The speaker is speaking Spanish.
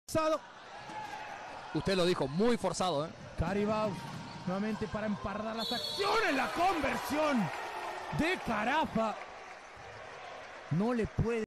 Forzado. Usted lo dijo, muy forzado, ¿eh? Caribao nuevamente para empardar las acciones. La conversión de Carafa. No le puede.